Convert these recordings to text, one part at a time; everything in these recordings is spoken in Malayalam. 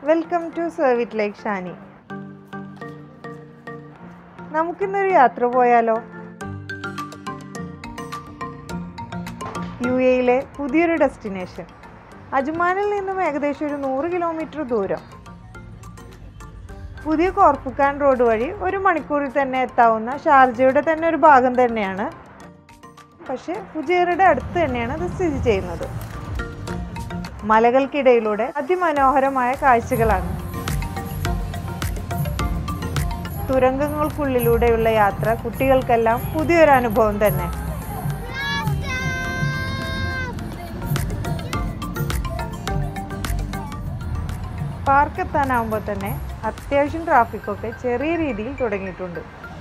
Welcome to serve it like Shani. നമുക്കിന്നൊരു യാത്ര പോയാലോ? UAE പുതിയൊരു ഡെസ്റ്റിനേഷൻ. അജ്മാനിൽ നിന്നും ഏകദേശം ഒരു 100 കിലോമീറ്റർ ദൂരം. പുതിയ കോർഫുഖാൻ റോഡ് വഴി 1 മണിക്കൂറിൽ തന്നെ എത്താവുന്ന ഷാർജയുടെ തന്നെ ഒരു ഭാഗം തന്നെയാണ്. പക്ഷേ ഫുജൈറയുടെ അടുത്ത് തന്നെയാണ് ഇത് സ്ഥിതി ചെയ്യുന്നത്. മലകൾക്കിടയിലൂടെ അതിമനോഹരമായ കാഴ്ചകളാണ്. തുരങ്കങ്ങൾക്കുള്ളിലൂടെയുള്ള യാത്ര കുട്ടികൾക്കെല്ലാം പുതിയൊരു അനുഭവം തന്നെ. പാർക്ക് എത്താനാവുമ്പോൾ തന്നെ അത്യാവശ്യം ട്രാഫിക്കൊക്കെ ചെറിയ രീതിയിൽ തുടങ്ങിയിട്ടുണ്ട്.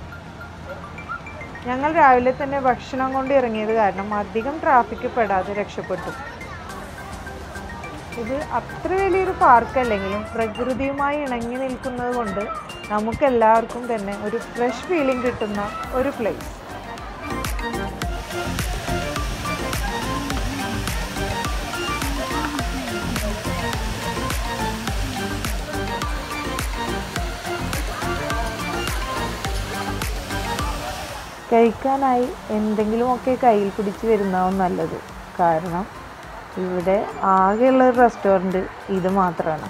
ഞങ്ങൾ രാവിലെ തന്നെ ഭക്ഷണം കൊണ്ട് ഇറങ്ങിയത് കാരണം അധികം ട്രാഫിക്ക് പെടാതെ രക്ഷപ്പെട്ടു. ഇത് അത്ര വലിയൊരു പാർക്കല്ലെങ്കിലും പ്രകൃതിയുമായി ഇണങ്ങി നിൽക്കുന്നത് കൊണ്ട് നമുക്കെല്ലാവർക്കും തന്നെ ഒരു ഫ്രഷ് ഫീലിംഗ് കിട്ടുന്ന ഒരു പ്ലേസ്. കഴിക്കാനായി എന്തെങ്കിലുമൊക്കെ കയ്യിൽ പിടിച്ച് വരുന്നതാവും നല്ലത്. കാരണം ഇവിടെ ആകെയുള്ള ഒരു റെസ്റ്റോറൻറ്റ് ഇത് മാത്രമാണ്.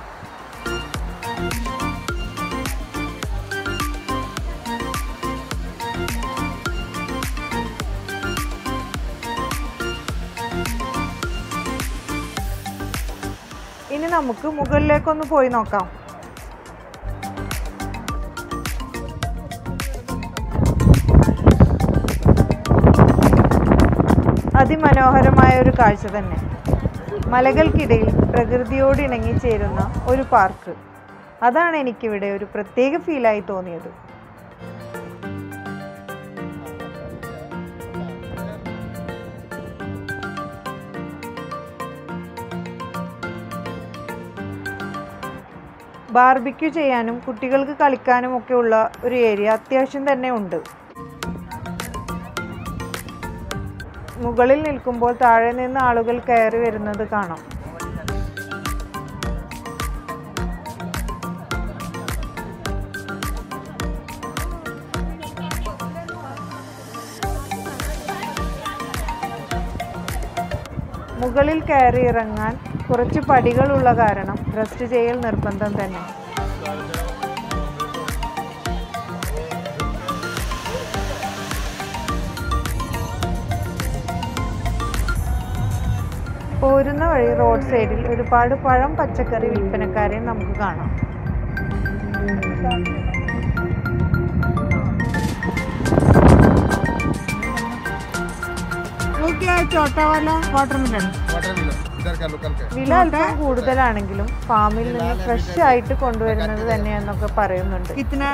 ഇനി നമുക്ക് മുകളിലേക്കൊന്ന് പോയി നോക്കാം. അതിമനോഹരമായ ഒരു കാഴ്ച തന്നെ. മലകൾക്കിടയിൽ പ്രകൃതിയോട് ഇണങ്ങിച്ചേരുന്ന ഒരു പാർക്ക്. അതാണ് എനിക്കിവിടെ ഒരു പ്രത്യേക ഫീലായി തോന്നിയത്. ബാർബിക്യൂ ചെയ്യാനും കുട്ടികൾക്ക് കളിക്കാനും ഒക്കെ ഉള്ള ഒരു ഏരിയ അത്യാവശ്യം തന്നെ ഉണ്ട്. മുകളിൽ നിൽക്കുമ്പോൾ താഴെ നിന്ന് ആളുകൾ കയറി വരുന്നത് കാണാം. മുകളിൽ കയറി ഇറങ്ങാൻ കുറച്ച് പടികളുള്ള കാരണം റെസ്റ്റ് ചെയ്യൽ നിർബന്ധം തന്നെ. പോരുന്ന വഴി റോഡ് സൈഡിൽ ഒരുപാട് പഴം പച്ചക്കറി വിൽപ്പനക്കാരെ നമുക്ക് കാണാം. വില അല്പം കൂടുതലാണെങ്കിലും ഫാമിൽ നിന്ന് ഫ്രഷ് ആയിട്ട് കൊണ്ടുവരുന്നത് തന്നെയാന്നൊക്കെ പറയുന്നുണ്ട്.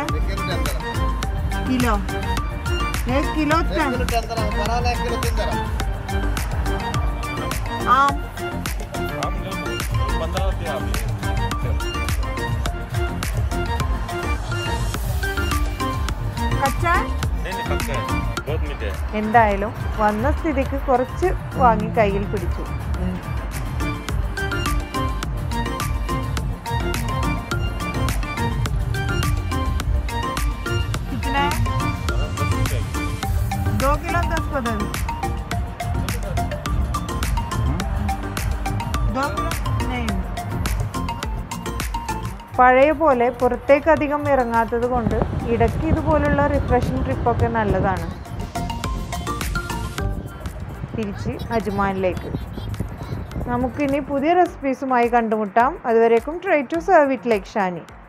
കിലോ എന്തായാലും വന്ന സ്ഥിതിക്ക് കുറച്ച് വാങ്ങി കയ്യിൽ പിടിച്ചു. പഴയ പോലെ പുറത്തേക്ക് അധികം ഇറങ്ങാത്തത് കൊണ്ട് ഇടയ്ക്ക് ഇതുപോലുള്ള റിഫ്രഷിംഗ് ട്രിപ്പൊക്കെ നല്ലതാണ്. തിരിച്ച് അജ്മാനിലേക്ക്. നമുക്കിനി പുതിയ റെസിപ്പീസുമായി കണ്ടുമുട്ടാം. അതുവരേക്കും try to serve it like Shani.